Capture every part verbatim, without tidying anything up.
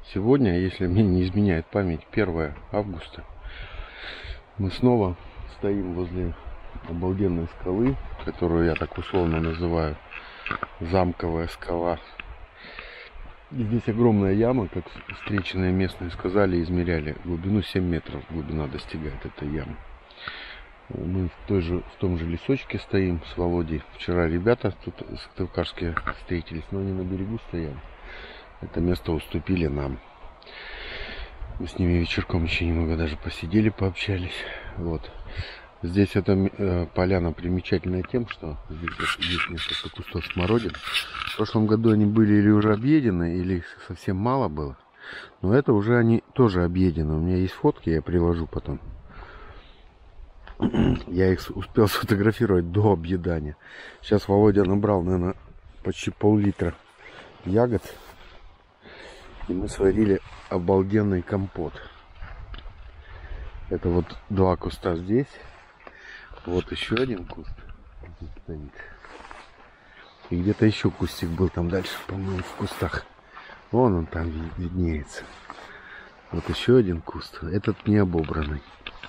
Сегодня, если мне не изменяет память, первое августа, мы снова стоим возле обалденной скалы, которую я так условно называю замковая скала. И здесь огромная яма, как встреченные местные сказали, измеряли глубину семь метров, глубина достигает этой ямы. Мы в, той же, в том же лесочке стоим с Володей. Вчера ребята тут сыктывкарские встретились, но они на берегу стояли. Это место уступили нам. Мы с ними вечерком еще немного даже посидели, пообщались. Вот. Здесь эта э, поляна примечательная тем, что здесь есть несколько кустов смородин. В прошлом году они были или уже объедены, или их совсем мало было. Но это уже они тоже объедены. У меня есть фотки, я приложу потом. Я их успел сфотографировать до объедания. Сейчас Володя набрал, наверное, почти пол-литра ягод. И мы сварили обалденный компот. Это вот два куста здесь. Вот еще один куст стоит. И где-то еще кустик был там дальше, по-моему, в кустах. Вон он там виднеется. Вот еще один куст. Этот не обобранный.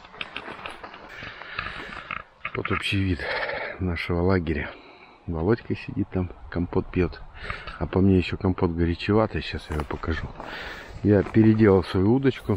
Вот общий вид нашего лагеря. Володька сидит там, компот пьет. А по мне еще компот горячеватый. Сейчас я его покажу. Я переделал свою удочку.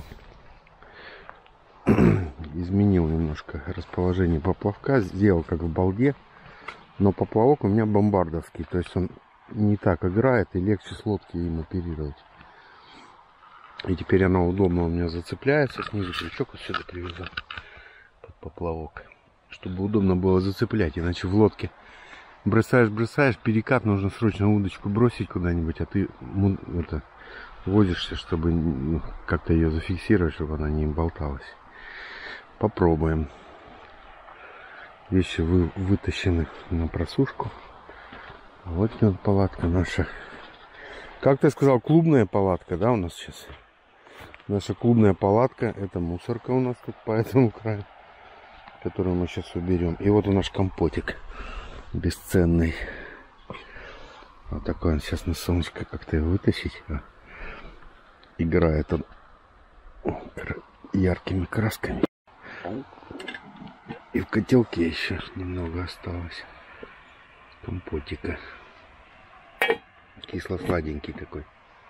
Изменил немножко расположение поплавка. Сделал как в балде. Но поплавок у меня бомбардовский. То есть он не так играет и легче с лодки им оперировать. И теперь она удобно у меня зацепляется. Снизу крючок вот сюда привязал под поплавок. Чтобы удобно было зацеплять. Иначе в лодке бросаешь, бросаешь, перекат, нужно срочно удочку бросить куда-нибудь. А ты это, возишься, чтобы ну, как-то ее зафиксировать, чтобы она не болталась. Попробуем. Вещи вы, вытащены на просушку. Вот вот палатка наша. Как ты сказал, клубная палатка, да, у нас сейчас? Наша клубная палатка. Это мусорка у нас тут по этому краю, которую мы сейчас уберем. И вот у наш компотик бесценный. Вот такой он сейчас на солнышко как-то его вытащить. Играет он яркими красками. И в котелке еще немного осталось компотика. Кисло-сладенький такой.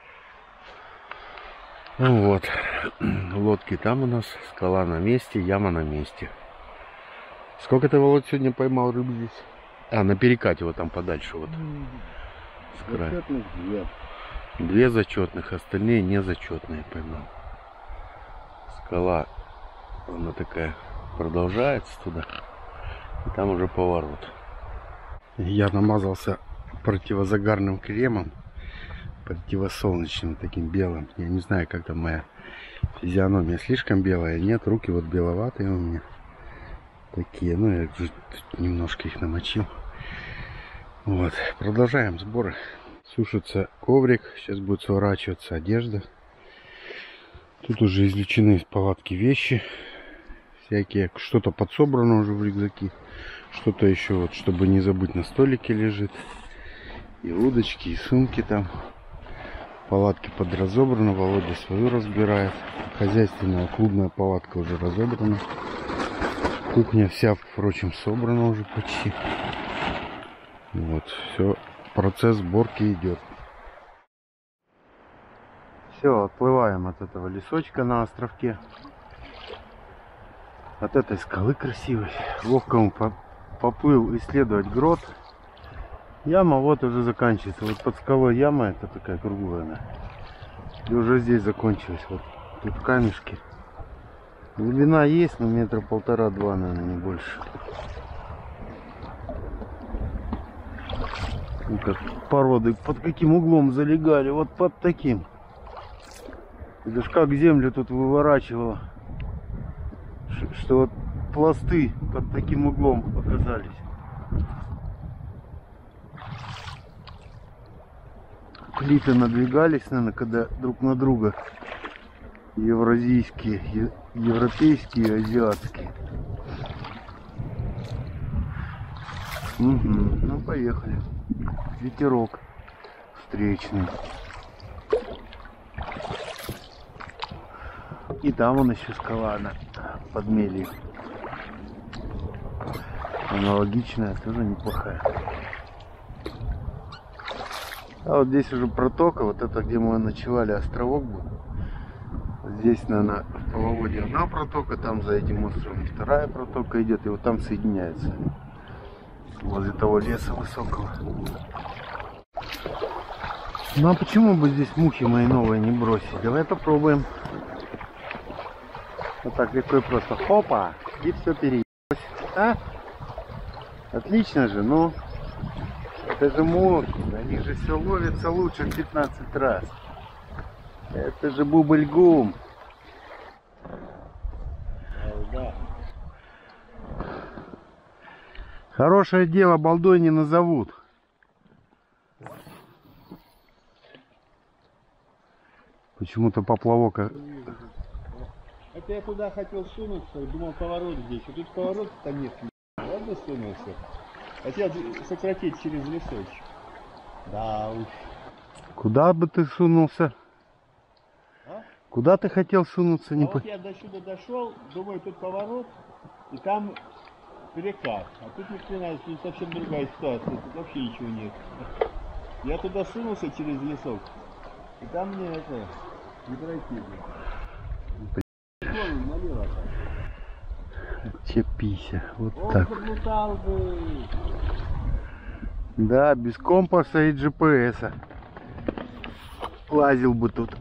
Ну вот. Лодки там у нас. Скала на месте, яма на месте. Сколько ты, Володь, сегодня поймал рыб здесь? А, на перекате вот там подальше. Вот. С края. Две. Две зачетных, остальные незачетные поймал. Скала, она такая, продолжается туда. И там уже поворот. Я намазался противозагарным кремом. Противосолнечным, таким белым. Я не знаю, как там моя физиономия. Слишком белая? Нет, руки вот беловатые у меня. Такие, ну я немножко их намочил. Вот, продолжаем сборы. Сушится коврик, сейчас будет сворачиваться одежда. Тут уже извлечены из палатки вещи. Всякие, что-то подсобрано уже в рюкзаки. Что-то еще, вот, чтобы не забыть, на столике лежит. И удочки, и сумки там. Палатки подразобраны, Володя свою разбирает. Хозяйственная клубная палатка уже разобрана. Кухня вся, впрочем, собрана уже почти. Вот, все, процесс сборки идет. Все, отплываем от этого лесочка на островке. От этой скалы красивой. Ловко он поплыл исследовать грот. Яма вот уже заканчивается. Вот под скалой яма, это такая круглая. И уже здесь закончилась. Вот тут камешки. Глубина есть, но метра полтора-два, наверное, не больше. Ну, как породы под каким углом залегали? Вот под таким. Это ж как землю тут выворачивало, что вот пласты под таким углом оказались. Плиты надвигались, наверное, когда друг на друга. Евразийские, европейские и азиатские. Угу. Ну, поехали. Ветерок встречный. И там вон еще скала на подмелье. Аналогичная, тоже неплохая. А вот здесь уже протока, вот это где мы ночевали, островок был. Здесь, наверное, в половодье одна протока, там за этим островом вторая протока идет, и вот там соединяются. Возле того леса высокого. Ну а почему бы здесь мухи мои новые не бросить? Давай попробуем. Вот так легко и просто. Хопа! И все переелось. А? Отлично же, ну. Это же мухи. На них же все ловится лучше в пятнадцать раз. Это же бубльгум. Да. Хорошее дело балдой не назовут. Почему-то поплавок. Это я туда хотел сунуться, думал поворот здесь. А тут поворот-то нет. Ладно сунулся. Хотел сократить через лесочек. Да уж. Куда бы ты сунулся? А? Куда ты хотел сунуться? Не а вот я до сюда дошел, думаю, тут поворот, и там перекат. А тут ни хрена, тут совсем другая ситуация, тут вообще ничего нет. Я туда сунулся через лесок, и там мне это не пройти. Налево. Чепися, вот Он так. заплутал бы. Да, без компаса и джи пи эс. Лазил бы тут.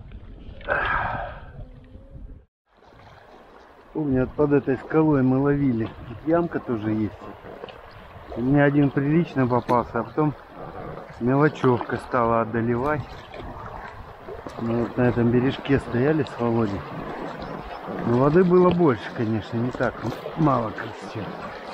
Помню, под этой скалой мы ловили. Тут ямка тоже есть. У меня один прилично попался, а потом мелочевка стала одолевать. Мы вот на этом бережке стояли с Володей. Но воды было больше, конечно, не так мало, как сейчас.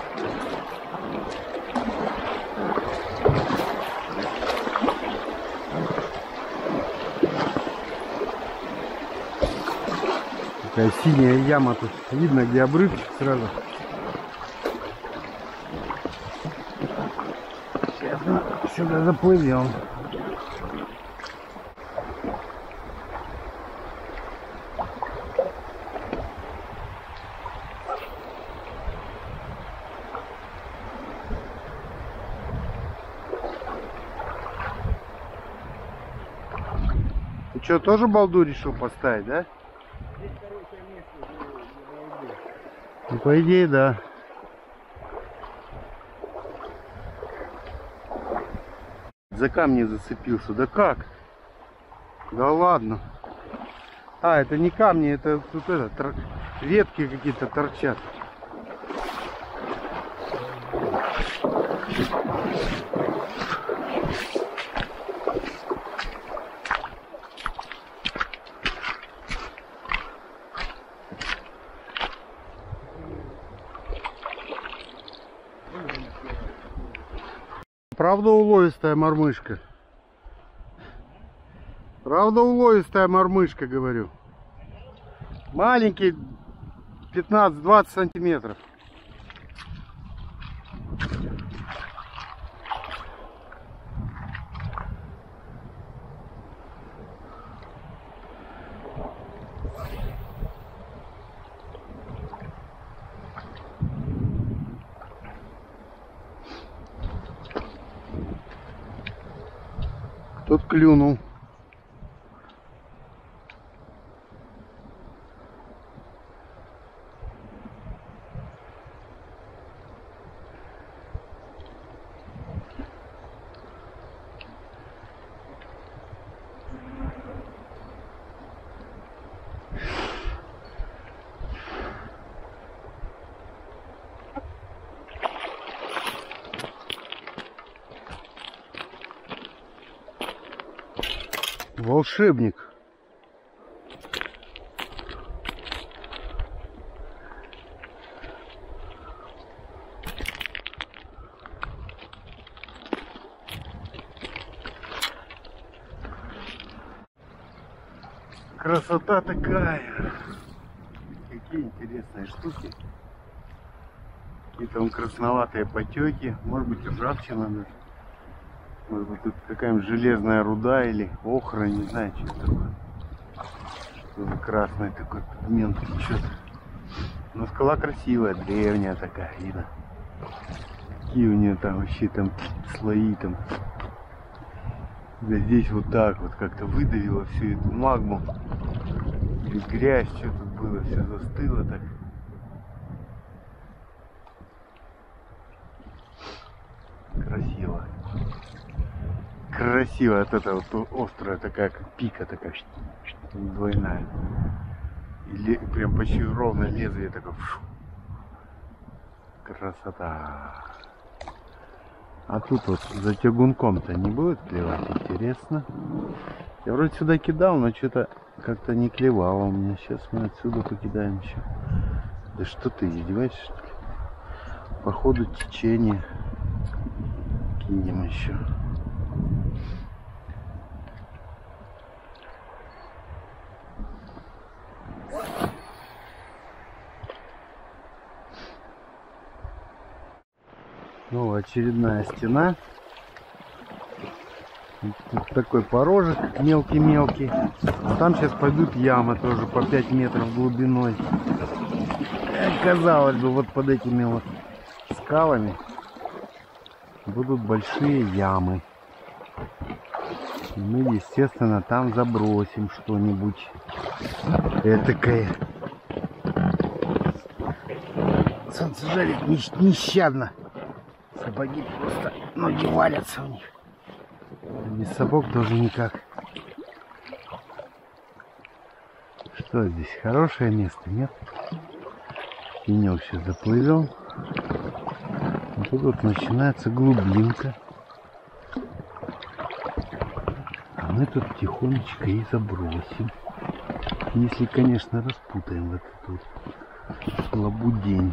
Такая синяя яма тут. Видно, где обрывчик сразу. Сейчас мы сюда заплывем. Ты что, тоже балду решил поставить, да? Здесь хорошее место для балды. Ну, по идее, да. За камни зацепился. Да как? Да ладно. А, это не камни, это тут это, тор... ветки какие-то торчат. Правда уловистая мормышка? Правда уловистая мормышка, говорю. Маленький, пятнадцать-двадцать сантиметров. Тут клюнул. Волшебник. Красота такая. Какие интересные штуки. Какие там красноватые потеки. Может быть, ржавчина даже. Может быть, тут какая-нибудь железная руда или охра, не знаю, что это такое. Тоже красный такой пигмент течет. Но скала красивая, древняя такая, видно. Какие у нее там вообще там слои там. Да здесь вот так вот как-то выдавило всю эту магму. И грязь, что тут было, все застыло так. Красиво. Красиво. Вот эта вот острая такая, как пика такая, двойная. И прям почти ровное лезвие такое. Фу. Красота. А тут вот за тягунком-то не будет клевать, интересно. Я вроде сюда кидал, но что-то как-то не клевало у меня. Сейчас мы отсюда покидаем еще. Да что ты, издеваешься, что ли? По ходу течения кинем еще. Ну, очередная стена. Вот такой порожек мелкий-мелкий. А там сейчас пойдут ямы тоже по пять метров глубиной. Казалось бы, вот под этими вот скалами будут большие ямы. И мы, естественно, там забросим что-нибудь этакое. Солнце жарит нещадно. Сапоги просто, ноги валятся у них. Без сапог тоже никак. Что здесь? Хорошее место, нет? Тенек сейчас заплывем. И тут вот начинается глубинка. А мы тут тихонечко и забросим. Если, конечно, распутаем вот эту вот лабудень.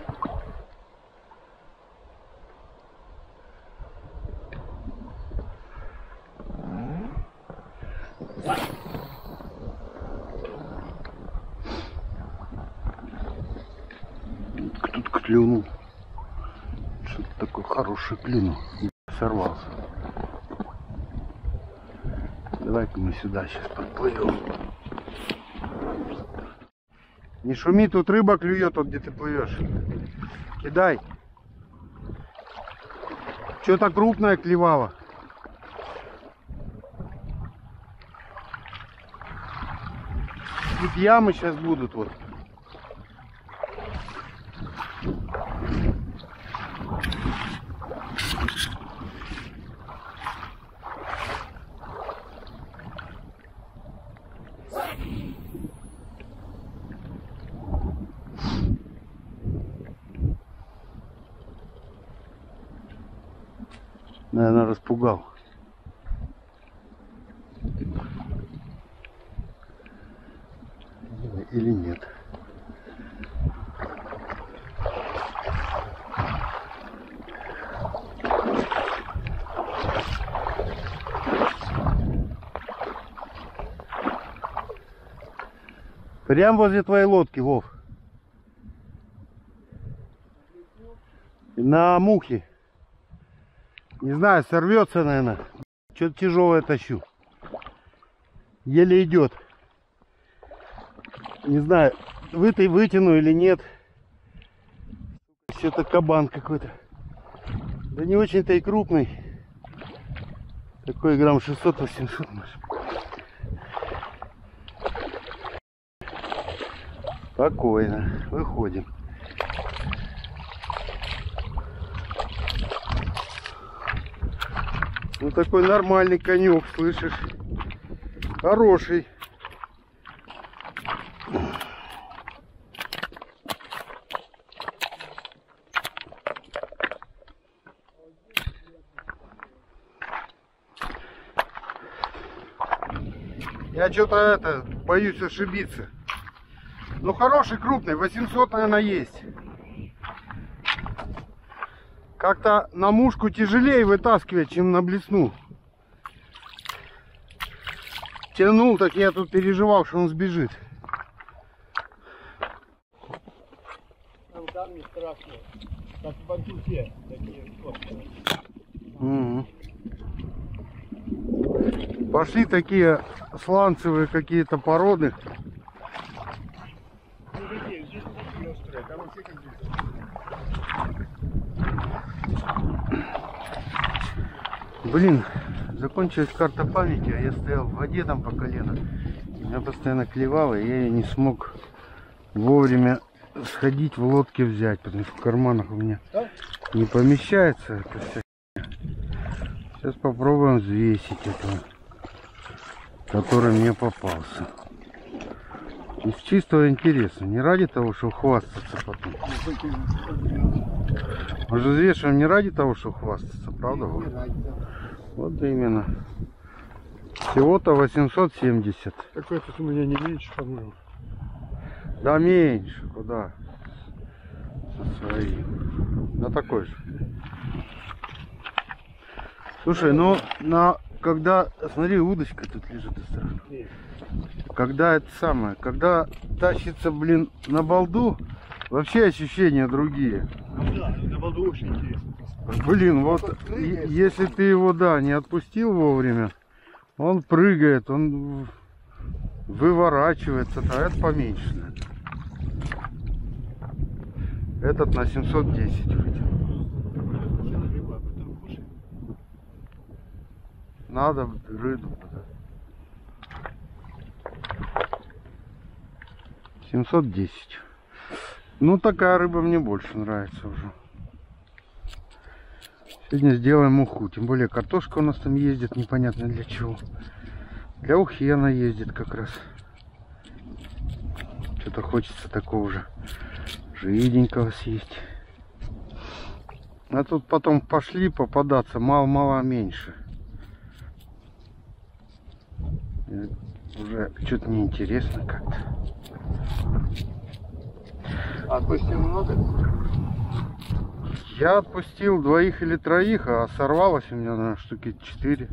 Клюнул. Что-то такое хорошее клюнул. Сорвался. Давай-ка мы сюда сейчас подплывем. Не шуми, тут рыба клюет, вот где ты плывешь. Кидай. Что-то крупное клевало. Тут ямы сейчас будут вот. Наверное, распугал. Или нет. Прям возле твоей лодки, Вов. На мухе. Не знаю, сорвется, наверное. Что-то тяжелое тащу. Еле идет. Не знаю, вы-то вытяну или нет. Что-то кабан какой-то. Да не очень-то и крупный. Такой грамм шестьсот-восемьсот. Спокойно. Выходим. Ну такой нормальный конек, слышишь? Хороший. Я что-то это боюсь ошибиться. Ну хороший, крупный, восемьсот, наверное, есть. Как-то на мушку тяжелее вытаскивать, чем на блесну. Тянул, так я тут переживал, что он сбежит. Там камни страшные, как в бандюке, такие острые. Угу. Пошли такие сланцевые какие-то породы. Блин, закончилась карта памяти, а я стоял в воде там по колено. Меня постоянно клевало, и я ее не смог вовремя сходить в лодке взять, потому что в карманах у меня не помещается это вся. Сейчас попробуем взвесить этого, который мне попался. Из чистого интереса, не ради того, чтобы хвастаться потом. Мы же взвешиваем не ради того, чтобы хвастаться, правда? Вот именно. Всего-то восемьсот семьдесят. Какой-то у меня не меньше, по-моему. Да меньше, куда? Со своим. Да такой же. Слушай, ну на когда. Смотри, удочка тут лежит осторожно. Когда это самое, когда тащится, блин, на балду, вообще ощущения другие. Да, на балду очень интересно. Блин, вот если ты его, да, не отпустил вовремя, он прыгает, он выворачивается, да, это поменьше. Этот на семьсот десять вытянул. Надо рыбу. семьсот десять. Ну, такая рыба мне больше нравится уже. Сегодня сделаем уху. Тем более картошка у нас там ездит, непонятно для чего. Для ухи она ездит как раз. Что-то хочется такого же жиденького съесть. А тут потом пошли попадаться мало-мало меньше. И уже что-то неинтересно как-то. Отпустил много? Я отпустил двоих или троих, а сорвалось у меня, наверное, штуки четыре.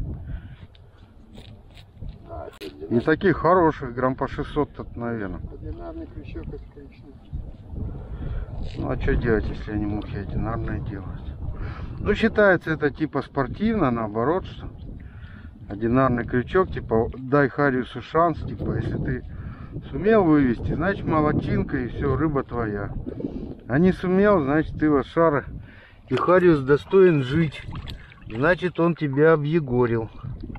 А, и таких хороших, грамм по шестьсот, наверное. Одинарный крючок, это, конечно. Ну а что делать, если они мухи одинарные делают? Ну, считается это типа спортивно, наоборот, что одинарный крючок, типа дай Хариусу шанс, типа если ты сумел вывести, значит молодчинка и все, рыба твоя. А не сумел, значит ты лошара. И Хариус достоин жить. Значит он тебя объегорил.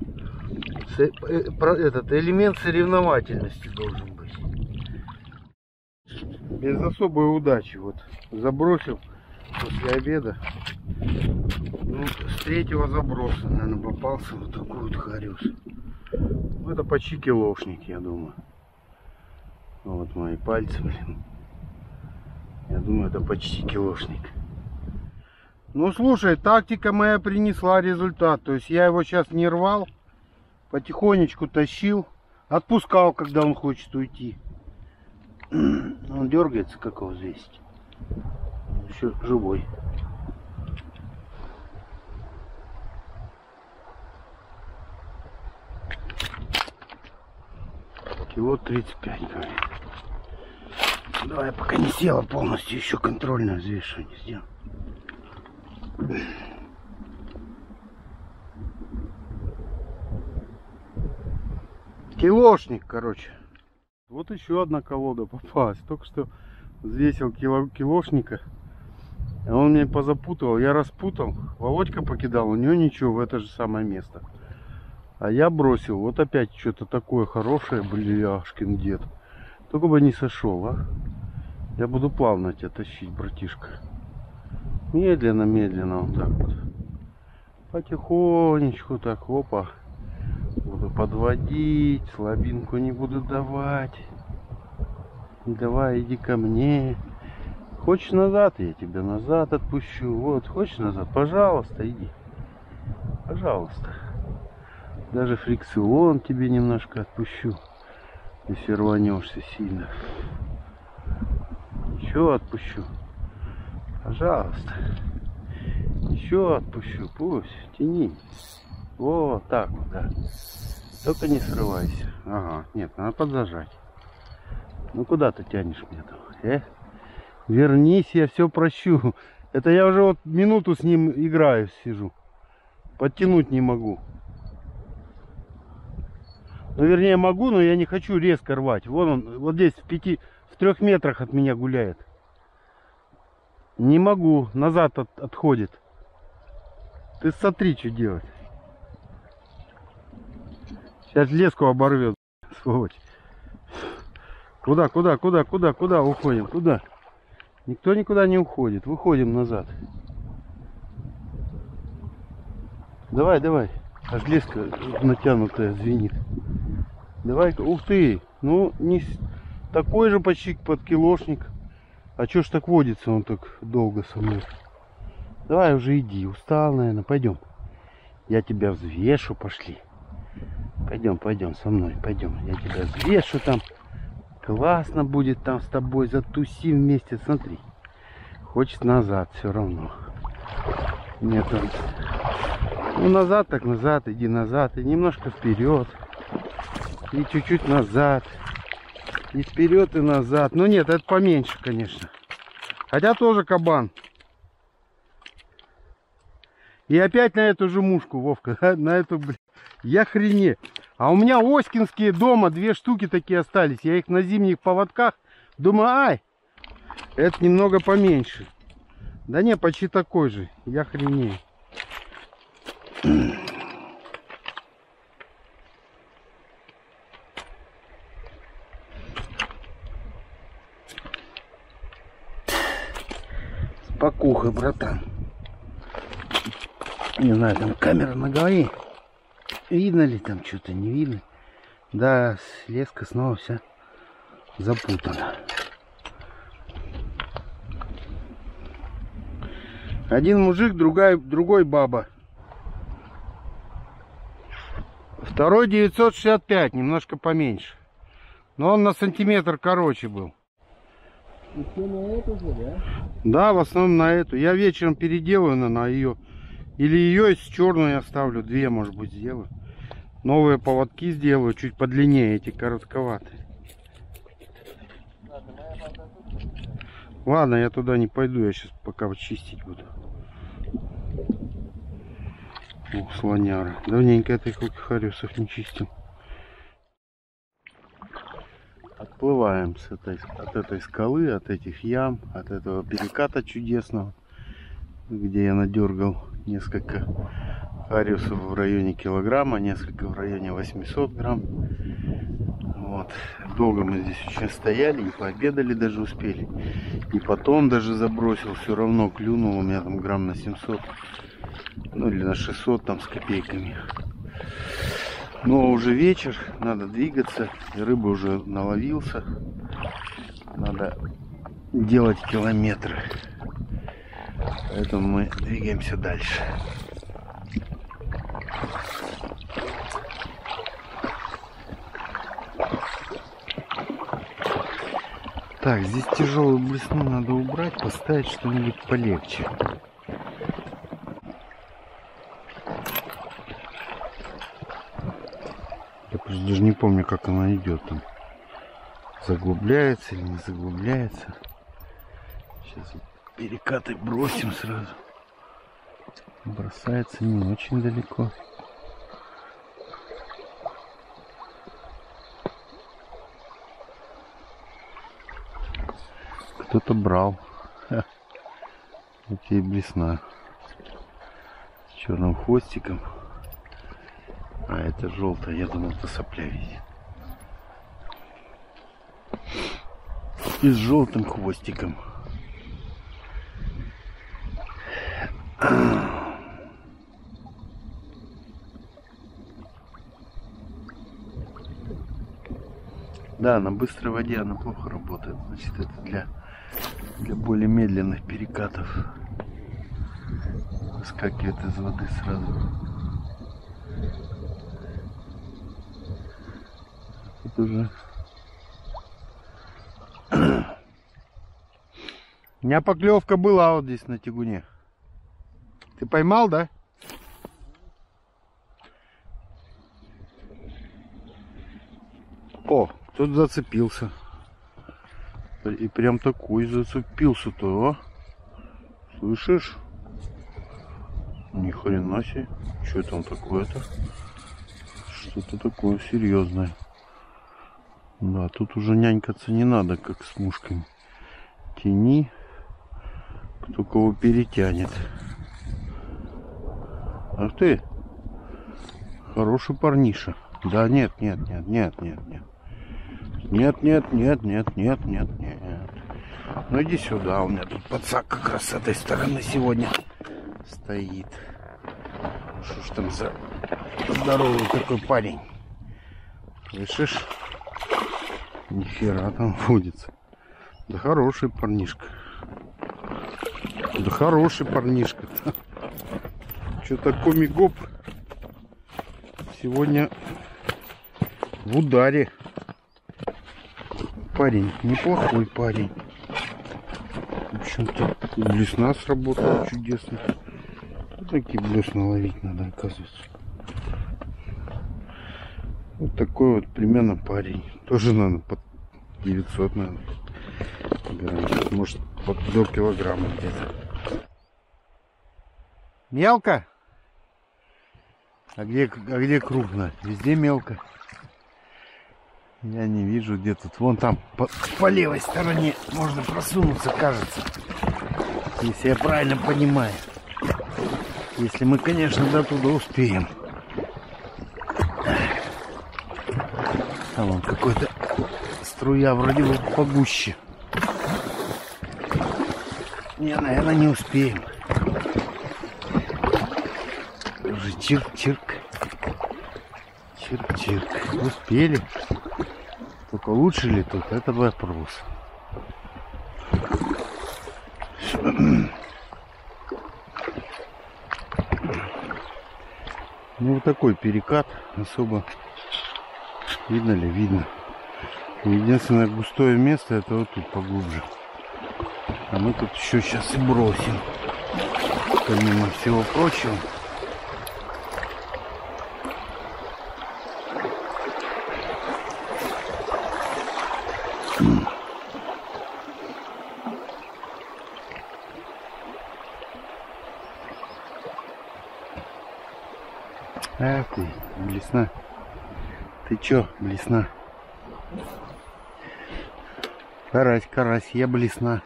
Этот элемент соревновательности должен быть. Без особой удачи. Вот забросил после обеда. Ну, с третьего заброса, наверное, попался вот такой вот Хариус. Это почти килошник, я думаю. Вот мои пальцы, блин. Я думаю, это почти килошник. Ну, слушай, тактика моя принесла результат. То есть я его сейчас не рвал. Потихонечку тащил. Отпускал, когда он хочет уйти. Он дергается, как его взвесить. Еще живой. Кило тридцать пять, говорит. Давай, пока не села полностью, еще контрольное взвешивание сделал. Килошник, короче. Вот еще одна колода попалась. Только что взвесил кило, килошника. А он меня позапутал. Я распутал. Володька покидал. У него ничего, в это же самое место. А я бросил. Вот опять что-то такое хорошее. Бляшкин дед. Только бы не сошел, а. Я буду плавно тебя тащить, братишка. Медленно, медленно, вот так вот. Потихонечку так, опа. Буду подводить, слабинку не буду давать. Давай, иди ко мне. Хочешь назад, я тебя назад отпущу. Вот, хочешь назад, пожалуйста, иди. Пожалуйста. Даже фрикцион тебе немножко отпущу, если рванешься сильно. Еще отпущу. Пожалуйста. Еще отпущу. Пусть. Тяни. Вот так вот, да. Только не срывайся. Ага. Нет, надо подзажать. Ну куда ты тянешь меня там? Э? Вернись, я все прощу. Это я уже вот минуту с ним играю, сижу. Подтянуть не могу. Ну, вернее, могу, но я не хочу резко рвать. Вон он, вот здесь в пяти, в трех метрах от меня гуляет. Не могу, назад от, отходит. Ты смотри, что делать. Сейчас леску оборвет, сволочь. Куда, куда, куда, куда, куда уходим? Куда? Никто никуда не уходит. Выходим назад. Давай, давай. Аж леска натянутая звенит. Давай-ка. Ух ты. Ну, не такой же почти подкилошник. А чё ж так водится он так долго со мной? Давай уже иди. Устал, наверное. Пойдем. Я тебя взвешу. Пошли. Пойдем, пойдем со мной. Пойдем. Я тебя взвешу там. Классно будет там с тобой. Затусим вместе. Смотри. Хочет назад все равно. Нет, он... Ну, назад так назад. Иди назад. И немножко вперед. И чуть-чуть назад. И вперед, и назад. Ну нет, это поменьше, конечно. Хотя тоже кабан. И опять на эту же мушку, Вовка. На эту, блин. Я хрене. А у меня оськинские дома две штуки такие остались. Я их на зимних поводках. Думаю, ай, это немного поменьше. Да не, почти такой же. Я хренею. Спокуха, братан. Не знаю, там камера на голове. Видно ли там что-то, не видно? Да, леска снова вся запутана. Один мужик, другая, другой баба. Второй девятьсот шестьдесят пять, немножко поменьше. Но он на сантиметр короче был. И все на эту же, да? Да, в основном на эту. Я вечером переделаю на, на ее. Или ее с черной оставлю. Две, может быть, сделаю. Новые поводки сделаю. Чуть подлиннее. Эти коротковатые. Ладно, я туда не пойду. Я сейчас пока чистить буду. Ух, слоняра. Давненько я таких хариусов не чистил. Отплываем с этой, от этой скалы, от этих ям, от этого переката чудесного, где я надергал несколько хариусов в районе килограмма, несколько в районе восьмисот грамм. Вот. Долго мы здесь очень стояли и пообедали даже успели. И потом даже забросил, все равно клюнул у меня там грамм на семьсот, ну или на шестьсот там с копейками. Но уже вечер, надо двигаться, и рыба уже наловился. Надо делать километры. Поэтому мы двигаемся дальше. Так, здесь тяжелую блесну надо убрать, поставить что-нибудь полегче. Я даже не помню, как она идет там. Заглубляется или не заглубляется. Сейчас перекаты бросим сразу. Бросается не очень далеко. Кто-то брал. Ха. Вот и блесна. С черным хвостиком. А это желтая, я думал, это сопля видит. И с желтым хвостиком. Да, на быстрой воде она плохо работает. Значит, это для, для более медленных перекатов. Выскакивает из воды сразу. Тут уже... У меня поклевка была вот здесь на тягуне. Ты поймал, да? О, кто-то зацепился. И прям такой зацепился-то, а? Слышишь? Ни хрена себе. Что это он такое-то? Что-то такое серьезное. Да, тут уже нянькаться не надо, как с мушками. Тяни. Кто кого перетянет. Ах ты, хороший парниша. Да нет, нет, нет, нет, нет, нет. Нет, нет, нет, нет, нет, нет, нет. Ну иди сюда, у меня тут пацак как раз с этой стороны сегодня стоит. Что ж там за здоровый такой парень? Слышишь? Нихера там водится. Да хороший парнишка. Да хороший парнишка. Что-то комигоп сегодня в ударе. Парень, неплохой парень. В общем-то, блесна сработала чудесно. Вот такие блесна ловить надо, оказывается. Вот такой вот примерно парень. Тоже надо под девятьсот, наверное. Может, под до килограмма где-то. Мелко? А где, а где крупно? Везде мелко. Я не вижу, где тут. Вон там, по, по левой стороне можно просунуться, кажется. Если я правильно понимаю. Если мы, конечно, до туда успеем. Там вон какой-то струя вроде бы погуще. Не, наверное, не успеем. Уже чирк-чирк. Чирк-чирк. Успели. Только лучше ли тут? Это вопрос. Ну вот такой перекат. Особо видно ли? Видно. Единственное густое место это вот тут поглубже. А мы тут еще сейчас и бросим. Помимо всего прочего. Ах ты, блесна. Ты чё, блесна? Карась, карась, я блесна.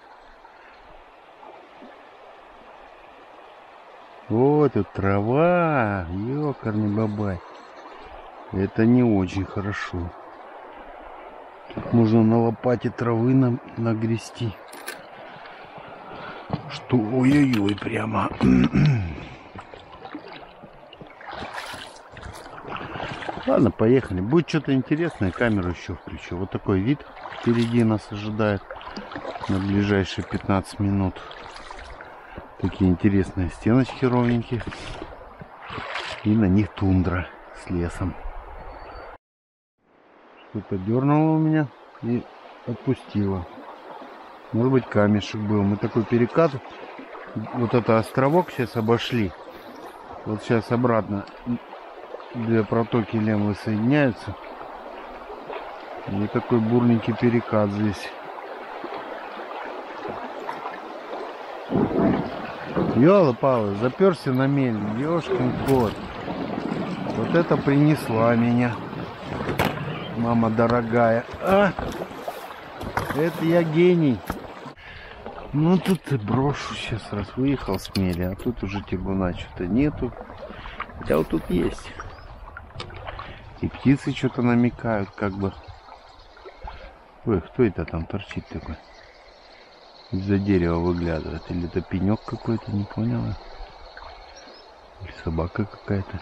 Вот тут трава, ёкарный бабай. Это не очень хорошо. Тут можно на лопате травы нам нагрести. Что, ой-ой-ой, прямо. Ладно, поехали. Будет что-то интересное, камеру еще включу. Вот такой вид впереди нас ожидает на ближайшие пятнадцать минут. Такие интересные стеночки ровненькие. И на них тундра с лесом. Что-то дернуло у меня и отпустило. Может быть, камешек был. Мы такой перекат. Вот это островок сейчас обошли. Вот сейчас обратно. Две протоки Лемвы соединяются. И такой бурненький перекат здесь. Ёлы-палы, заперся на мель. Ёшкин кот. Вот это принесла меня. Мама дорогая. А! Это я гений. Ну тут и брошу сейчас раз. Выехал с мели, а тут уже тягуна что-то нету. Хотя вот тут есть. И птицы что-то намекают, как бы. Ой, кто это там торчит такой? Из-за дерева выглядывает. Или это пенек какой-то, не поняла. Или собака какая-то.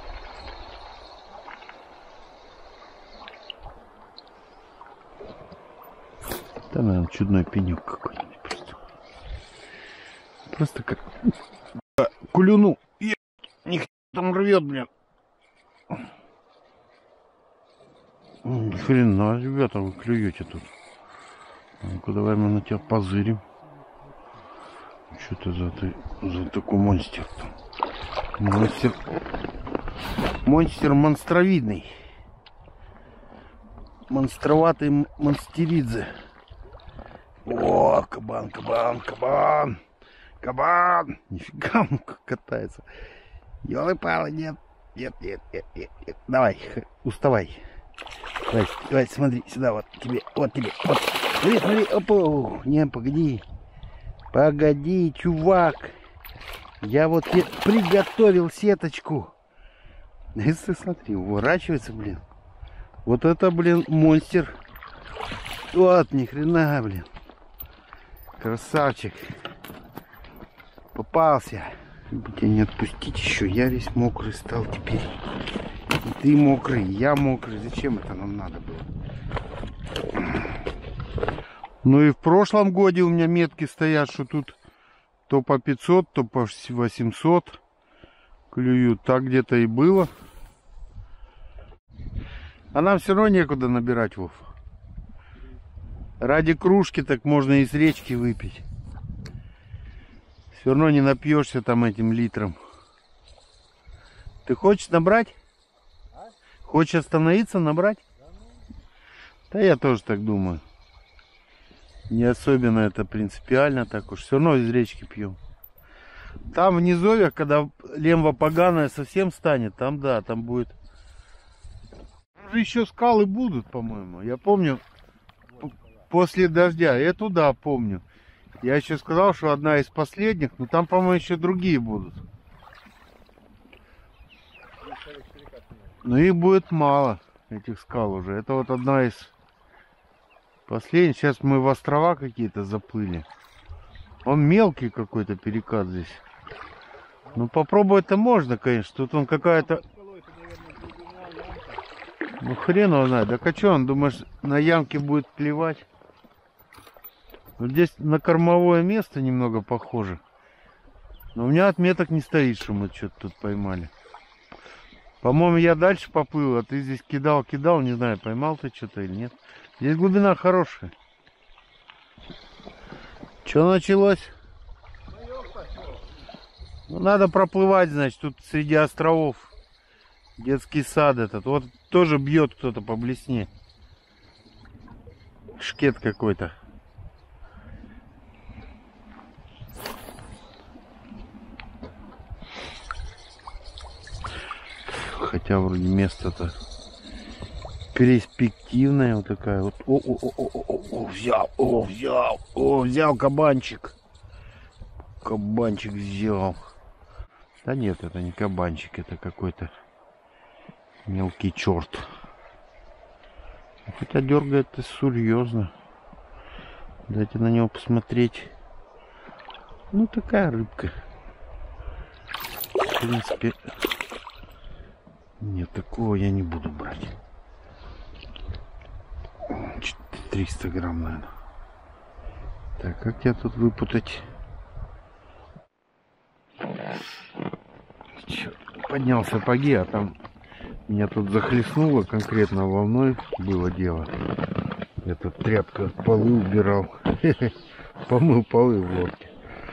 Да, наверное, чудной пенек какой-нибудь просто. Просто как... Кулюну! Е... Них там рвет, блин. Ни хрена, ребята, вы клюете тут. Ну-ка, давай мы на тебя позырим. Что ты за, ты за такой монстр? Монстр. Монстр монстровидный. Монстроватый монстеридзе. О, кабан, кабан, кабан. Кабан. Нифига он как катается. Ёлы-палы, нет. Нет, нет, нет, нет, нет. Давай, уставай. Давай, давай, смотри, сюда, вот тебе, вот тебе, вот. Смотри, смотри, опа, не, погоди. Погоди, чувак. Я вот приготовил сеточку. Если смотри, уворачивается, блин. Вот это, блин, монстр. Вот, ни хрена, блин. Красавчик. Попался. Тебя не отпустить еще. Я весь мокрый стал теперь. И ты мокрый, и я мокрый. Зачем это нам надо было? Ну и в прошлом годе у меня метки стоят, что тут то по пятьсот, то по восемьсот клюют. Так где-то и было. А нам все равно некуда набирать, Вов. Ради кружки так можно из речки выпить. Все равно не напьешься там этим литром. Ты хочешь набрать? А? Хочешь остановиться, набрать? Да, ну... да я тоже так думаю. Не особенно это принципиально так уж. Все равно из речки пьем. Там в низовьях, когда лемва поганая совсем станет, там да, там будет. Уже еще скалы будут, по-моему. Я помню, после дождя. Я туда помню. Я еще сказал, что одна из последних, но там, по-моему, еще другие будут. Но их будет мало, этих скал уже. Это вот одна из последних. Сейчас мы в острова какие-то заплыли. Он мелкий какой-то перекат здесь. Ну, попробовать-то можно, конечно. Тут он какая-то... Ну, хрен его знает. Да а что он, думаешь, на ямке будет клевать? Вот здесь на кормовое место немного похоже. Но у меня отметок не стоит, что мы что-то тут поймали. По-моему, я дальше поплыл, а ты здесь кидал, кидал, не знаю, поймал ты что-то или нет. Здесь глубина хорошая. Что началось? Ну, надо проплывать, значит, тут среди островов. Детский сад этот. Вот тоже бьет кто-то по блесне. Шкет какой-то. Хотя вроде место-то перспективная вот такая вот. О, о, о, о, о, о, взял, о, взял, о, взял кабанчик. Кабанчик взял. Да нет, это не кабанчик, это какой-то мелкий черт. Хотя дергает это серьезно. Дайте на него посмотреть. Ну, такая рыбка. В принципе... Нет, такого я не буду брать. триста грамм, наверное. Так, как тебя тут выпутать? Черт, поднял сапоги, а там меня тут захлестнуло конкретно волной. Было дело. Я тут тряпка полы убирал. Помыл полы в лодке.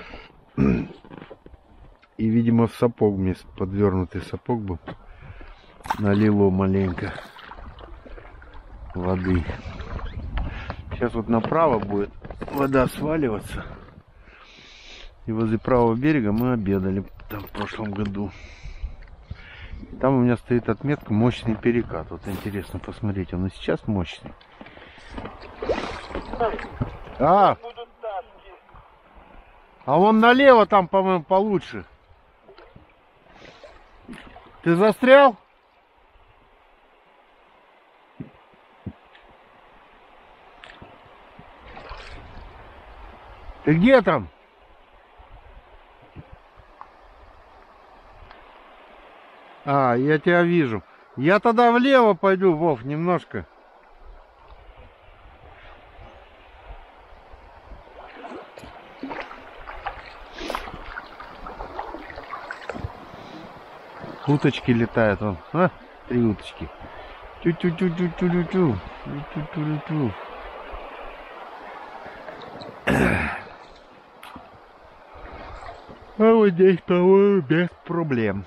И, видимо, в сапог, мне подвернутый сапог был. Налило маленько воды. Сейчас вот направо будет вода сваливаться. И возле правого берега мы обедали там в прошлом году. Там у меня стоит отметка мощный перекат. Вот интересно посмотреть, он и сейчас мощный. А, а вон налево там, по-моему, получше. Ты застрял? Ты где там? А, я тебя вижу. Я тогда влево пойду, Вов, немножко. Уточки летают, вон. А? Три уточки. Тю-тю-тю-тю-тю-тю. Тю-тю-тю-тю. А вот здесь, по-моему, без проблем.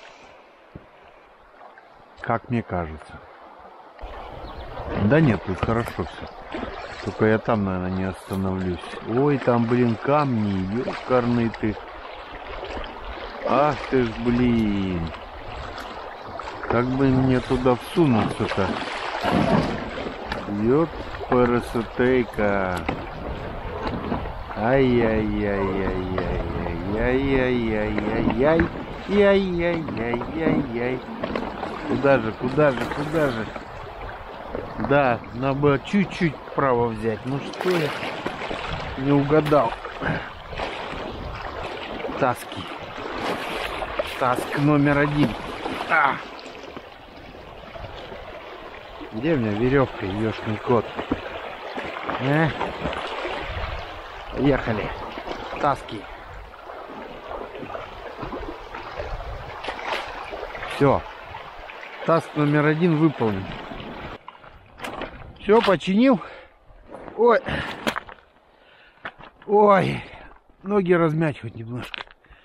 Как мне кажется. Да нет, тут хорошо все. Только я там, наверное, не остановлюсь. Ой, там, блин, камни. Ёкарный ты. Ах ты ж, блин. Как бы мне туда всунуться-то? Ёп, парасотейка. Ай-яй-яй-яй-яй-яй-яй-яй-яй. Яй-яй-яй-яй-яй. Куда же, куда же, куда же? Да, надо было чуть-чуть вправо взять. Ну что я не угадал. Таски. Таск номер один. А! Где у меня веревка, ёшкин кот? А? Ехали. Таски. Все. Таск номер один выполнен. Все, починил. Ой. Ой. Ноги размять хоть немножко.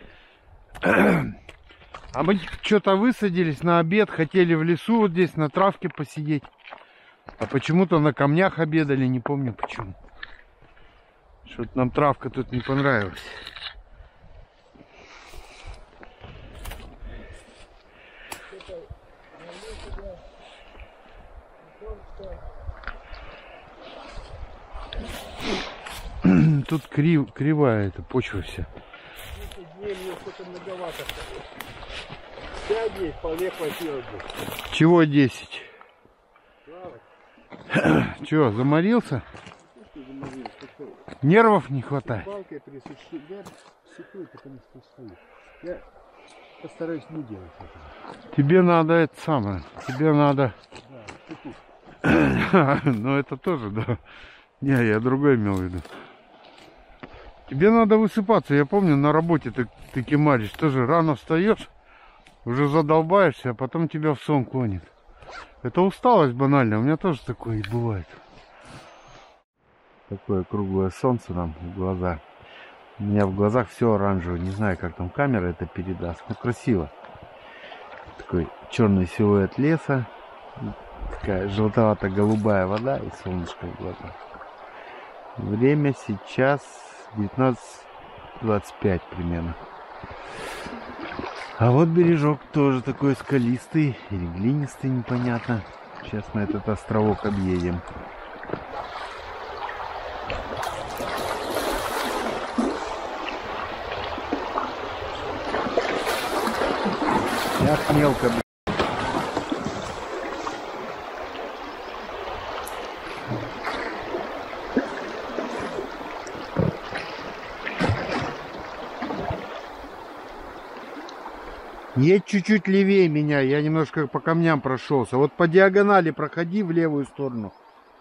А мы что-то высадились на обед. Хотели в лесу вот здесь на травке посидеть. А почему-то на камнях обедали. Не помню почему. Что-то нам травка тут не понравилась. Тут крив, кривая эта почва вся. пять вполне хватило бы. Чего десять? Чего, заморился? Нервов не хватает. Я постараюсь не делать этого. Тебе надо это самое. Тебе надо. Ну это тоже, да. Не, я другое имел в виду. Тебе надо высыпаться. Я помню, на работе ты, ты кемаришь. Тоже рано встаешь, уже задолбаешься, а потом тебя в сон клонит. Это усталость банальная. У меня тоже такое и бывает. Такое круглое солнце нам в глаза. У меня в глазах все оранжевое. Не знаю, как там камера это передаст. Ну, красиво. Такой черный силуэт леса. Такая желтовато-голубая вода и солнышко в глазах. Время сейчас девятнадцать двадцать пять примерно. А вот бережок тоже такой скалистый или глинистый, непонятно. Сейчас мы этот островок объедем. Ах, мелко, блин. Едь чуть-чуть левее меня, я немножко по камням прошелся. Вот по диагонали проходи в левую сторону.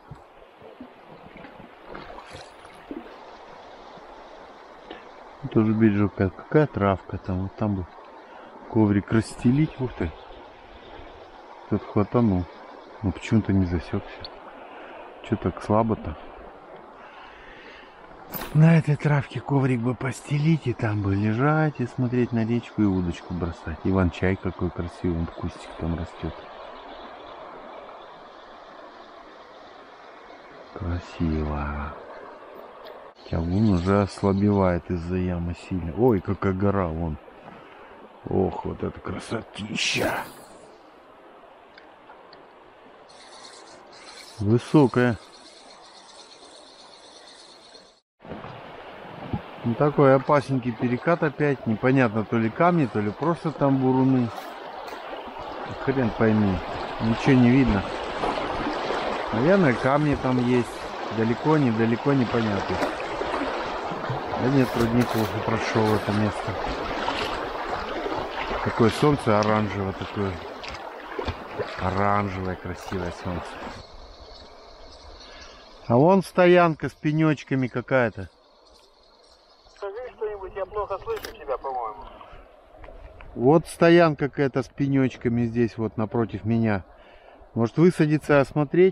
Тоже бережок, какая травка там, вот там бы коврик расстелить. Ух ты, тут хватанул, но почему-то не засекся. Че так слабо-то? На этой травке коврик бы постелить, и там бы лежать, и смотреть на речку, и удочку бросать. Иван-чай какой красивый, он кустик там растет. Красиво. Тягун уже ослабевает из-за ямы сильно. Ой, какая гора, вон. Ох, вот это красотища. Высокая. Ну, такой опасненький перекат опять. Непонятно, то ли камни, то ли просто там буруны. Хрен пойми. Ничего не видно. Наверное, камни там есть. Далеко, недалеко, непонятно. Да нет, вроде неплохо прошел это место. Такое солнце оранжевое, такое. Оранжевое, красивое солнце. А вон стоянка с пенечками какая-то. Я плохо слышу тебя, по-моему. Вот стоянка какая-то с пенечками здесь, вот напротив меня. Может высадиться и осмотреть?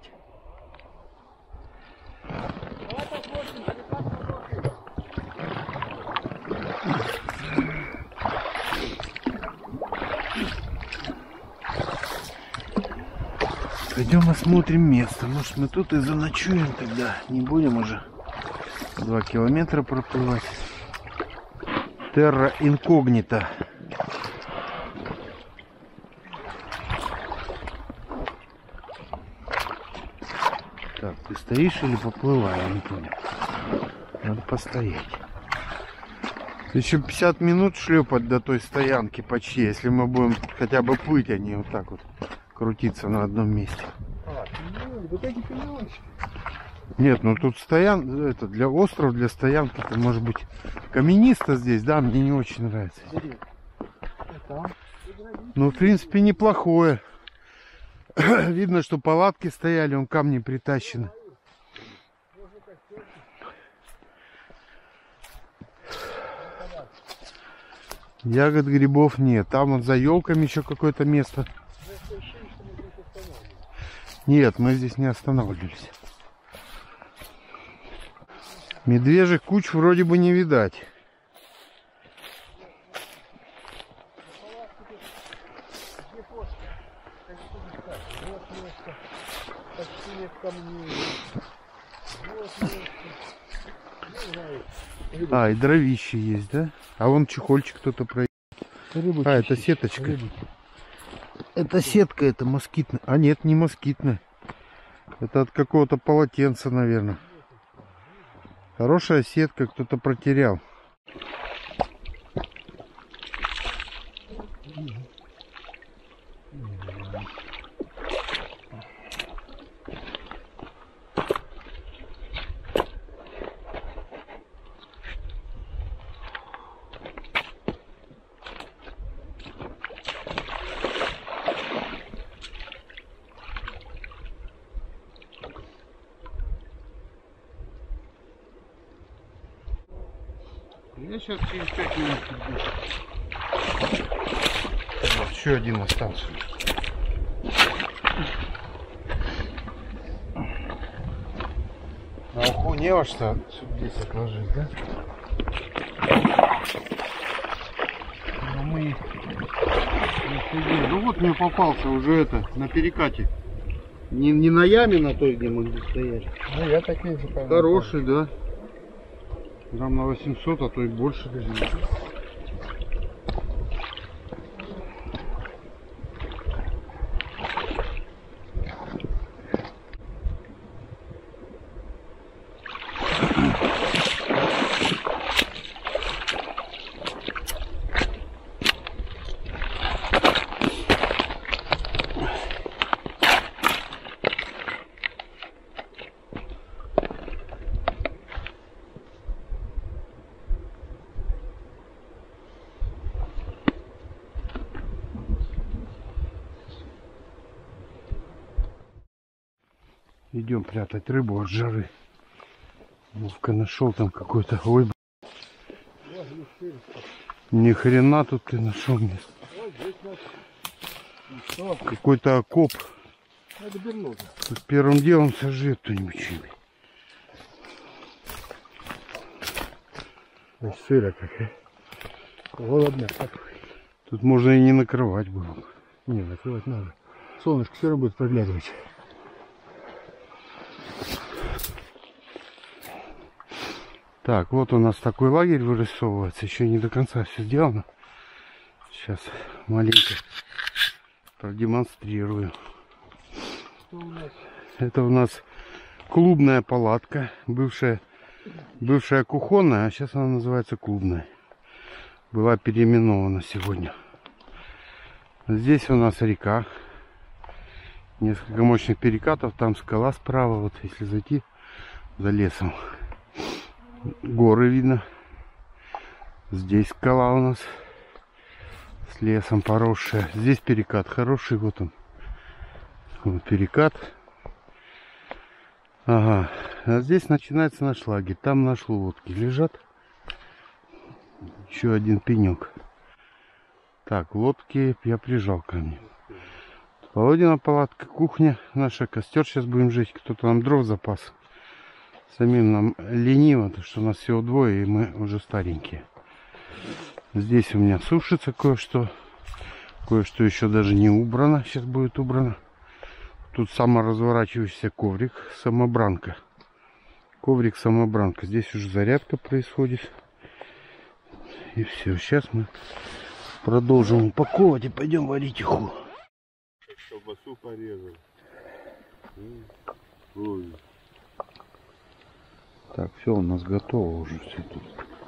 Пойдем осмотрим место. Может мы тут и заночуем тогда. Не будем уже два километра проплывать. Терра инкогнита. Так, ты стоишь или поплывай? Я не понял. Надо постоять. Еще пятьдесят минут шлепать до той стоянки почти, если мы будем хотя бы плыть, а не вот так вот крутиться на одном месте. А, ну, вот эти пенёночки. Нет, ну тут стоян, это для остров, для стоянки, это может быть каменисто здесь, да, мне не очень нравится. Ну, в принципе, неплохое. Видно, что палатки стояли, он камни притащены. Ягод, грибов нет. Там вот за елками еще какое-то место. Нет, мы здесь не останавливались. Медвежьих куч вроде бы не видать. А, и дровище есть, да? А вон чехольчик кто-то проехал. А, это сеточка. Рыбы. Это сетка, это москитная. А нет, не москитная. Это от какого-то полотенца, наверное. Хорошая сетка, кто-то протерял. Я сейчас через пять минут иду. Вот, еще один остался. На уху не во что здесь отложить, да? Но мы... Ну вот мне попался уже это, на перекате. Не, не на яме на той, где мы стояли. Ну я такие же. Хороший, да. Грамм на восемьсот, а то и больше даже. Идем прятать рыбу от жары. Вовка нашел там какой-то. Ой, ни хрена тут ты нашел мне. Какой-то окоп. Тут первым делом сожжет кто-нибудь что-нибудь. Сыра какая. Голодно. Тут можно и не накрывать было. Не, накрывать надо. Солнышко все равно будет проглядывать. Так, вот у нас такой лагерь вырисовывается. Еще не до конца все сделано. Сейчас маленько продемонстрирую. Что у нас? Это у нас клубная палатка. Бывшая, бывшая кухонная, а сейчас она называется клубная. Была переименована сегодня. Здесь у нас река. Несколько мощных перекатов. Там скала справа. Вот если зайти за лесом. Горы видно. Здесь скала у нас с лесом поросшая. Здесь перекат хороший. Вот он. Вот перекат. Ага. А здесь начинается наш лагерь. Там наши лодки лежат. Еще один пенек. Так, лодки я прижал ко мне. Володина палатка, кухня наша. Костер сейчас будем жечь. Кто-то нам дров запас. Самим нам лениво, потому что у нас всего двое, и мы уже старенькие. Здесь у меня сушится кое-что. Кое-что еще даже не убрано. Сейчас будет убрано. Тут саморазворачивающийся коврик, самобранка. Коврик, самобранка. Здесь уже зарядка происходит. И все. Сейчас мы продолжим упаковывать и пойдем варить уху. Колбасу порезал. Ой. Так, все у нас готово уже все тут.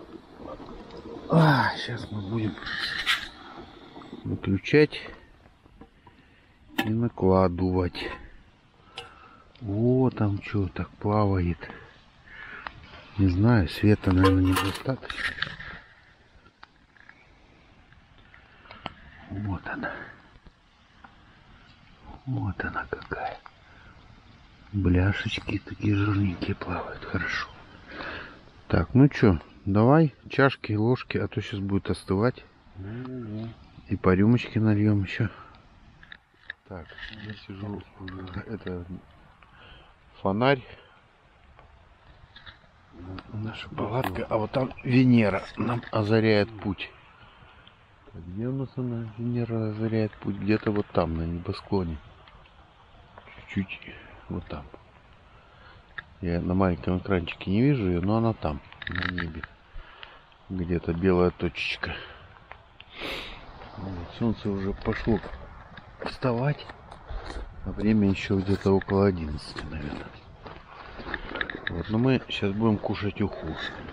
А, сейчас мы будем выключать и накладывать. О, там что так плавает. Не знаю, света, наверное, недостаточно. Вот она. Вот она какая. Бляшечки такие жирненькие плавают. Хорошо. Так, ну что, давай чашки, ложки, а то сейчас будет остывать. Mm-hmm. И по рюмочке нальем еще. Так, я сижу. Это фонарь. Наша палатка. А вот там Венера нам озаряет путь. Где у нас она, Венера, озаряет путь? Где-то вот там, на небосклоне. Чуть-чуть вот там. Я на маленьком экранчике не вижу ее, но она там, на небе. Где-то белая точечка. Вот, солнце уже пошло вставать. А время еще где-то около одиннадцати, наверное. Вот, но мы сейчас будем кушать уху.